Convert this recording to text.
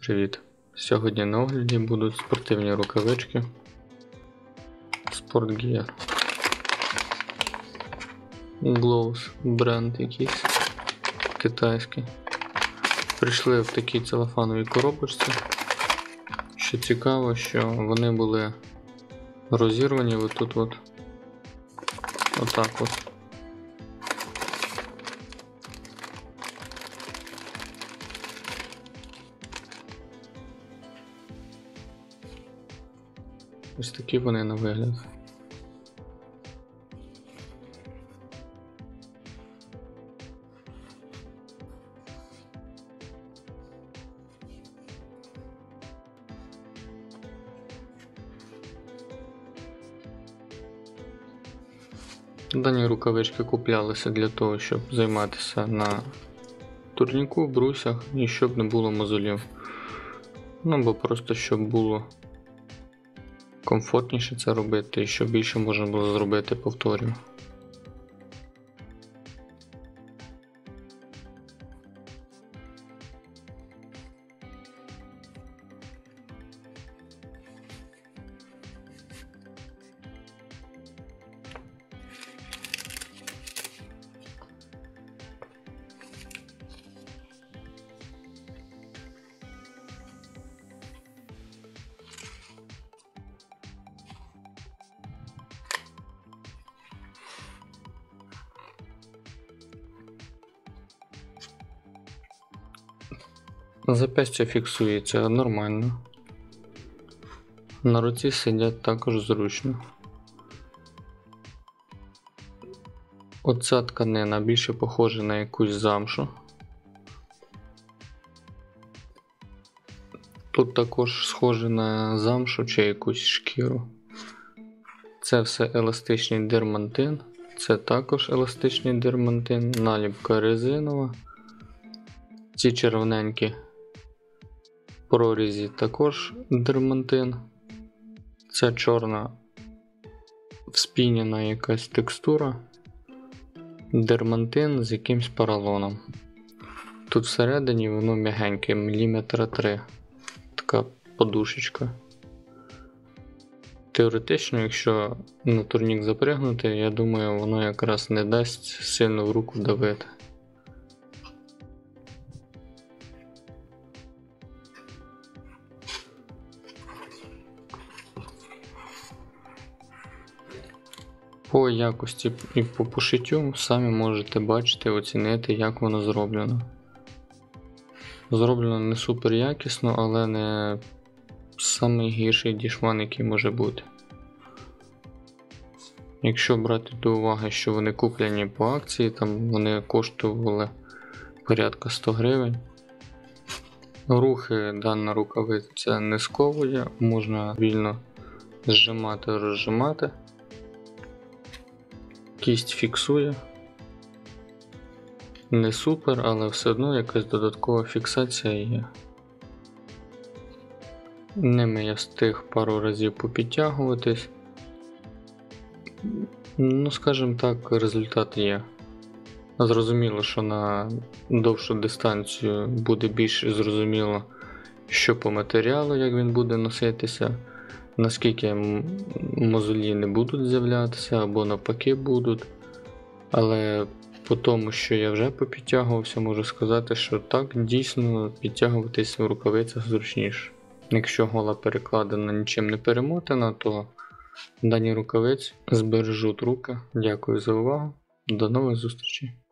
Привіт! Сьогодні на огляді будуть спортивні рукавички Sport Gear Gloves, бренд якийсь китайський. Прийшли в такій целофановій коробочці. Що цікаво, що вони були розірвані отут отак от. Ось такі вони на вигляд. Дані рукавички куплялися для того, щоб займатися на турніку, брусях і щоб не було мозолів. Ну або просто щоб було комфортніше це робити і щоб більше можна було зробити повторів. Зап'ястя фіксується нормально. На руці сидять також зручно. Оця тканина більше похожа на якусь замшу. Тут також схоже на замшу чи якусь шкіру. Це все еластичний дермантин. Це також еластичний дермантин, наліпка резинова. Ці червоненькі прорізі також дермантин. Це чорна вспінена якась текстура. Дермантин з якимсь поролоном. Тут всередині воно м'ягеньке, міліметра 3. Така подушечка. Теоретично, якщо на турнік запрягнути, я думаю, воно якраз не дасть сильно в руку давити. По якості і по пошиттю самі можете бачити, оцінити, як воно зроблено. Зроблено не супер якісно, але не самий гірший дішман, який може бути. Якщо брати до уваги, що вони куплені по акції, там вони коштували порядка 100 гривень. Рухи дана рукавиця не сковує, можна вільно зжимати, розжимати. Кість фіксує. Не супер, але все одно якась додаткова фіксація є. Ними я встиг пару разів попідтягуватись. Ну, скажімо так, результат є. Зрозуміло, що на довшу дистанцію буде більш зрозуміло, що по матеріалу, як він буде носитися, наскільки мозолі не будуть з'являтися або навпаки будуть. Але по тому, що я вже попідтягувався, можу сказати, що так, дійсно підтягуватись в рукавицях зручніше. Якщо гола перекладена, нічим не перемотана, то дані рукавиці збережуть руки. Дякую за увагу. До нових зустрічей.